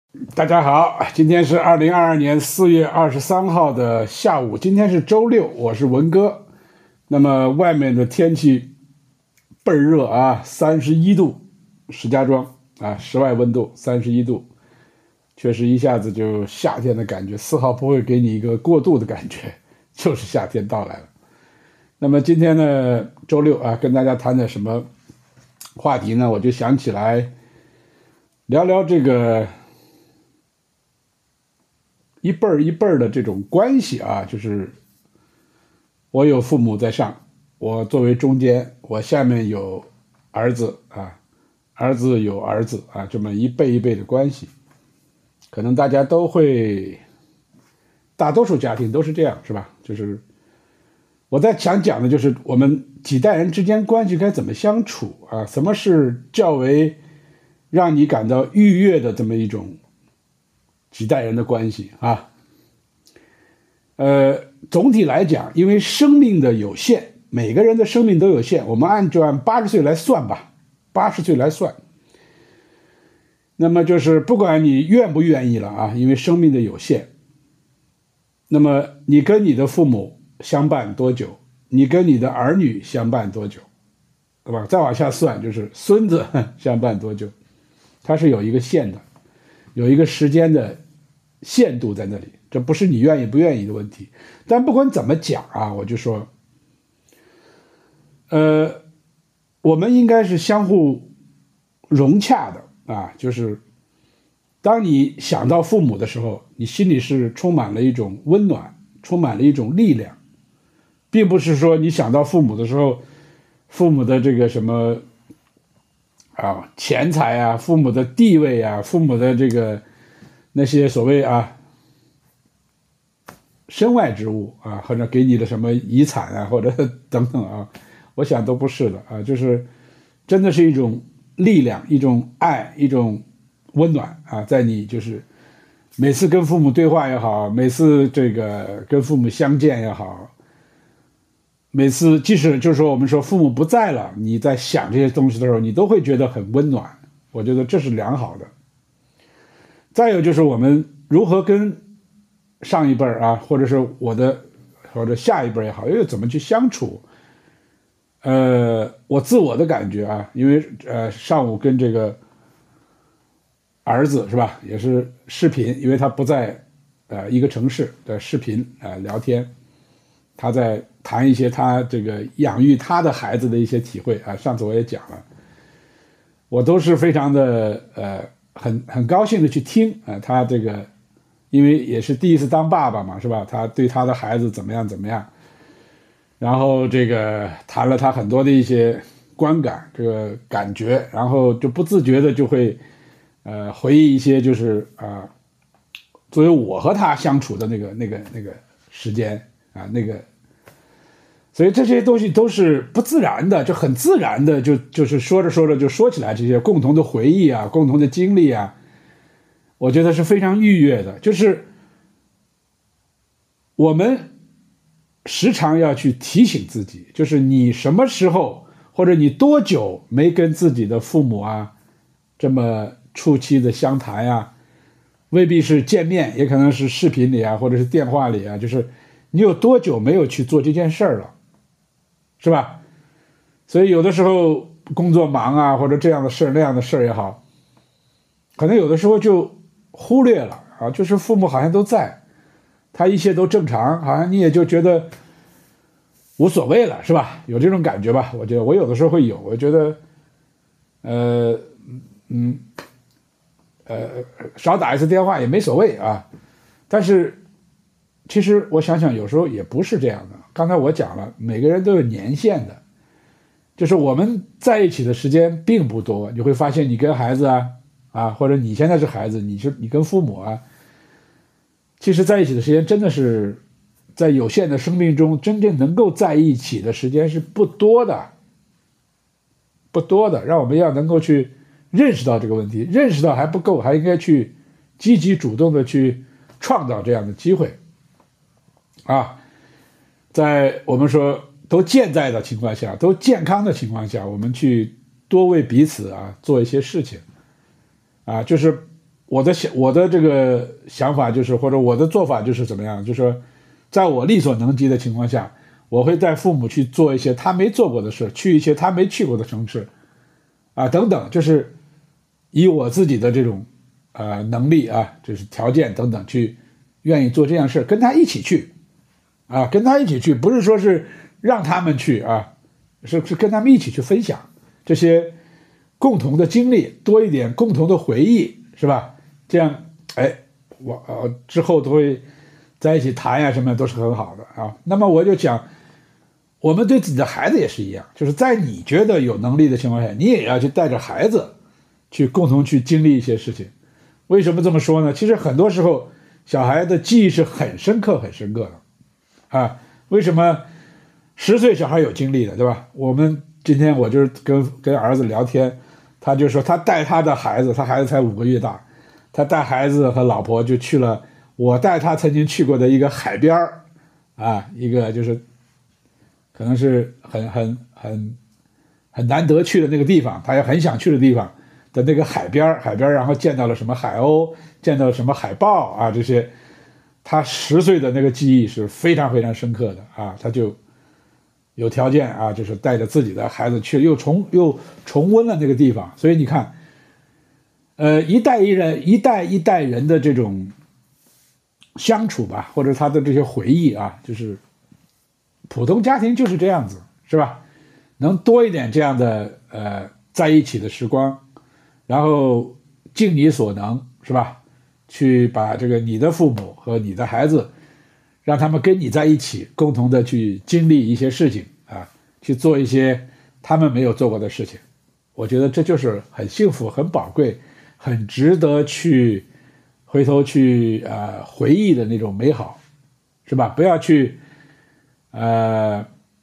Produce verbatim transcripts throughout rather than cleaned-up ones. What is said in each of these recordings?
大家好，今天是二零二二年四月二十三号的下午，今天是周六，我是文哥。那么外面的天气倍儿热啊，三十一度，石家庄啊，室外温度三十一度，确实一下子就夏天的感觉，丝毫不会给你一个过度的感觉，就是夏天到来了。那么今天呢，周六啊，跟大家谈点什么话题呢？我就想起来聊聊这个一辈儿一辈儿的这种关系啊，就是我有父母在上，我作为中间，我下面有儿子啊，儿子有儿子啊，这么一辈一辈的关系，可能大家都会，大多数家庭都是这样，是吧？就是我在想讲的就是我们几代人之间关系该怎么相处啊？什么是较为让你感到愉悦的这么一种几代人的关系啊？呃，总体来讲，因为生命的有限，每个人的生命都有限，我们按就按八十岁来算吧，八十岁来算。那么就是不管你愿不愿意了啊，因为生命的有限，那么你跟你的父母相伴多久？你跟你的儿女相伴多久？对吧？再往下算，就是孙子相伴多久？它是有一个限的，有一个时间的限度在那里，这不是你愿意不愿意的问题。但不管怎么讲啊，我就说，呃，我们应该是相互融洽的啊，就是当你想到父母的时候，你心里是充满了一种温暖，充满了一种力量，并不是说你想到父母的时候，父母的这个什么啊钱财啊，父母的地位啊，父母的这个那些所谓啊身外之物啊，或者给你的什么遗产啊，或者等等啊，我想都不是的啊，就是真的是一种力量，一种爱，一种温暖啊，在你就是每次跟父母对话也好，每次这个跟父母相见也好，每次即使就是说我们说父母不在了，你在想这些东西的时候，你都会觉得很温暖，我觉得这是良好的。再有就是我们如何跟上一辈啊，或者是我的或者下一辈也好，又怎么去相处？呃，我自我的感觉啊，因为呃上午跟这个儿子是吧，也是视频，因为他不在呃一个城市的视频啊、呃、聊天，他在谈一些他这个养育他的孩子的一些体会啊，上次我也讲了，我都是非常的呃很很高兴的去听啊、呃，他这个因为也是第一次当爸爸嘛，是吧？他对他的孩子怎么样怎么样，然后这个谈了他很多的一些观感，这个感觉，然后就不自觉的就会呃回忆一些就是啊、呃，作为我和他相处的那个那个那个时间啊，那个，所以这些东西都是不自然的，就很自然的，就就是说着说着就说起来这些共同的回忆啊，共同的经历啊。我觉得是非常愉悦的，就是我们时常要去提醒自己，就是你什么时候或者你多久没跟自己的父母啊这么初期的相谈呀，未必是见面，也可能是视频里啊，或者是电话里啊，就是你有多久没有去做这件事儿了，是吧？所以有的时候工作忙啊，或者这样的事儿那样的事儿也好，可能有的时候就忽略了啊，就是父母好像都在，他一切都正常，好像你也就觉得无所谓了，是吧？有这种感觉吧？我觉得我有的时候会有，我觉得，呃，嗯，呃，少打一次电话也没所谓啊。但是，其实我想想，有时候也不是这样的。刚才我讲了，每个人都有年限的，就是我们在一起的时间并不多，你会发现，你跟孩子啊。啊，或者你现在是孩子，你是你跟父母啊，其实在一起的时间真的是在有限的生命中，真正能够在一起的时间是不多的，不多的。让我们要能够去认识到这个问题，认识到还不够，还应该去积极主动的去创造这样的机会。啊，在我们说都健在的情况下，都健康的情况下，我们去多为彼此啊做一些事情。啊，就是我的想我的这个想法就是，或者我的做法就是怎么样，就是说在我力所能及的情况下，我会带父母去做一些他没做过的事，去一些他没去过的城市，啊，等等，就是以我自己的这种呃能力啊，就是条件等等，去愿意做这样事，跟他一起去，啊，跟他一起去，不是说是让他们去啊，是是跟他们一起去分享这些共同的经历，多一点共同的回忆，是吧？这样，哎，我呃之后都会在一起谈呀，什么都是很好的啊。那么我就讲，我们对自己的孩子也是一样，就是在你觉得有能力的情况下，你也要去带着孩子去共同去经历一些事情。为什么这么说呢？其实很多时候，小孩的记忆是很深刻、很深刻的啊。为什么十岁小孩有经历的，对吧？我们今天我就是跟跟儿子聊天，他就说他带他的孩子，他孩子才五个月大，他带孩子和老婆就去了我带他曾经去过的一个海边儿啊，一个就是可能是很很很很难得去的那个地方，他也很想去的地方的那个海边海边，然后见到了什么海鸥，见到了什么海豹啊，这些他十岁的那个记忆是非常非常深刻的啊，他就有条件啊，就是带着自己的孩子去，又重又重温了那个地方。所以你看，呃，一代一人一代一代人的这种相处吧，或者他的这些回忆啊，就是普通家庭就是这样子，是吧？能多一点这样的呃在一起的时光，然后尽你所能，是吧？去把这个你的父母和你的孩子，让他们跟你在一起，共同的去经历一些事情啊，去做一些他们没有做过的事情。我觉得这就是很幸福、很宝贵、很值得去回头去呃回忆的那种美好，是吧？不要去呃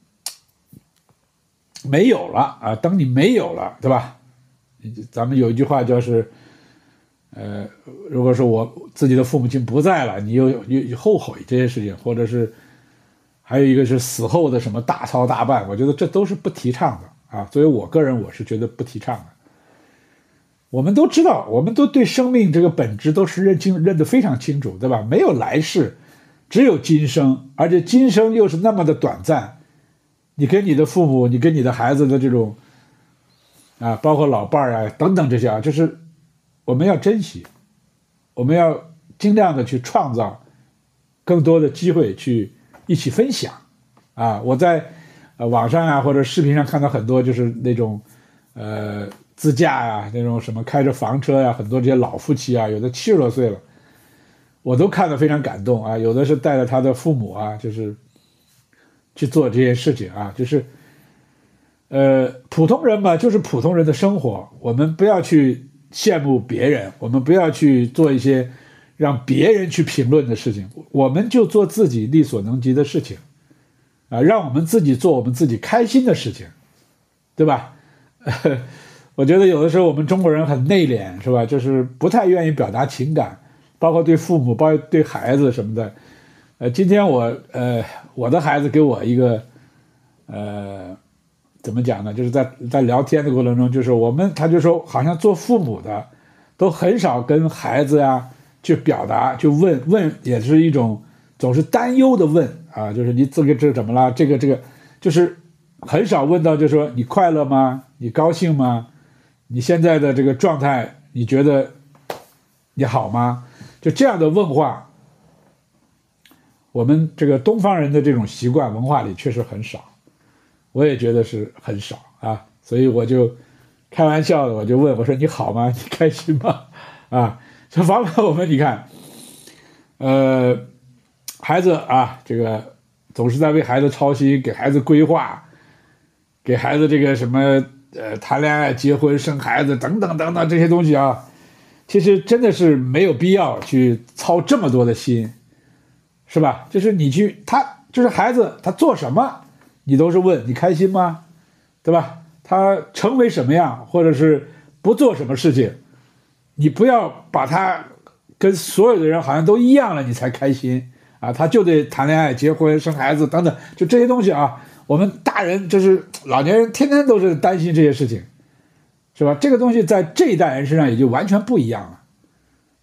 没有了啊，等你没有了，对吧？咱们有一句话叫是，呃，如果说我自己的父母亲不在了，你又又后悔这些事情，或者是还有一个是死后的什么大操大办，我觉得这都是不提倡的啊。作为我个人，我是觉得不提倡的。我们都知道，我们都对生命这个本质都是认清认得非常清楚，对吧？没有来世，只有今生，而且今生又是那么的短暂。你跟你的父母，你跟你的孩子的这种啊，包括老伴儿啊等等这些啊，就是我们要珍惜，我们要尽量的去创造更多的机会去一起分享啊。我在呃网上啊或者视频上看到很多就是那种呃自驾呀、啊，那种什么开着房车呀、啊，很多这些老夫妻啊，有的七十多岁了，我都看得非常感动啊。有的是带着他的父母啊，就是去做这些事情啊，就是呃普通人嘛，就是普通人的生活，我们不要去羡慕别人，我们不要去做一些让别人去评论的事情，我们就做自己力所能及的事情啊，让我们自己做我们自己开心的事情，对吧？我觉得有的时候我们中国人很内敛，是吧？就是不太愿意表达情感，包括对父母，包括对孩子什么的。呃，今天我呃我的孩子给我一个呃怎么讲呢？就是在在聊天的过程中，就是我们他就说，好像做父母的都很少跟孩子呀去表达，去问问，也是一种总是担忧的问啊，就是你这个这怎么了？这个这个就是很少问到，就说你快乐吗？你高兴吗？你现在的这个状态，你觉得你好吗？就这样的问话，我们这个东方人的这种习惯文化里确实很少，我也觉得是很少啊，所以我就开玩笑的，我就问我说你好吗？你开心吗？啊，这往往我们你看，呃，孩子啊，这个总是在为孩子操心，给孩子规划，给孩子这个什么呃谈恋爱、结婚、生孩子等等等等这些东西啊，其实真的是没有必要去操这么多的心。是吧？就是你去，他就是孩子，他做什么，你都是问你开心吗？对吧？他成为什么样，或者是不做什么事情，你不要把他跟所有的人好像都一样了，你才开心啊！他就得谈恋爱、结婚、生孩子等等，就这些东西啊。我们大人就是老年人，天天都是担心这些事情，是吧？这个东西在这一代人身上也就完全不一样了。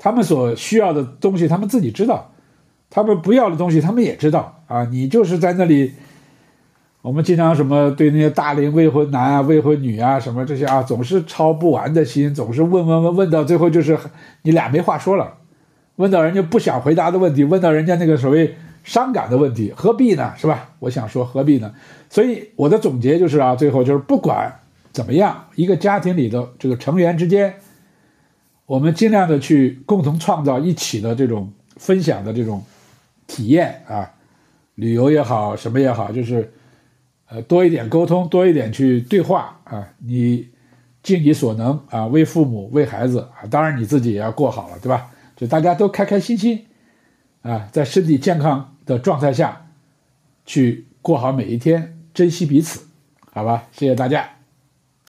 他们所需要的东西他们自己知道，他们不要的东西他们也知道啊。你就是在那里，我们经常什么对那些大龄未婚男啊、未婚女啊什么这些啊，总是操不完的心，总是问问问问到最后就是你俩没话说了，问到人家不想回答的问题，问到人家那个所谓伤感的问题，何必呢？是吧？我想说何必呢？所以我的总结就是啊，最后就是不管怎么样，一个家庭里的这个成员之间，我们尽量的去共同创造一起的这种分享的这种体验啊，旅游也好，什么也好，就是呃多一点沟通，多一点去对话啊，你尽你所能啊，为父母为孩子啊，当然你自己也要过好了，对吧？就大家都开开心心啊，在身体健康的状态下去过好每一天，珍惜彼此，好吧？谢谢大家。